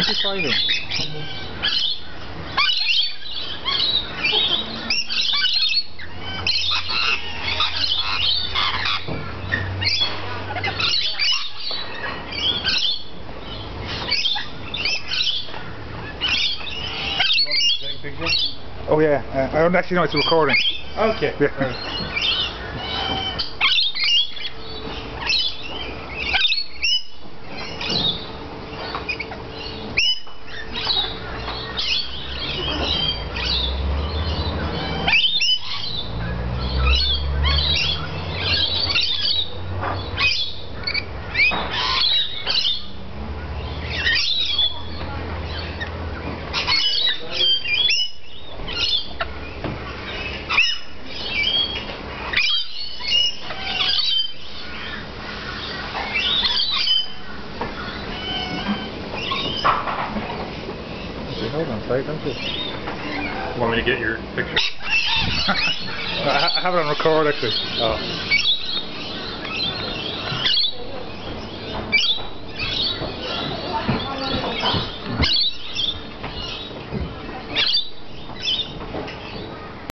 What's he fighting? Oh yeah, I don't actually know it's recording. Okay. Yeah. Hold on tight, don't you? Want me to get your picture? I have it on record actually. Oh.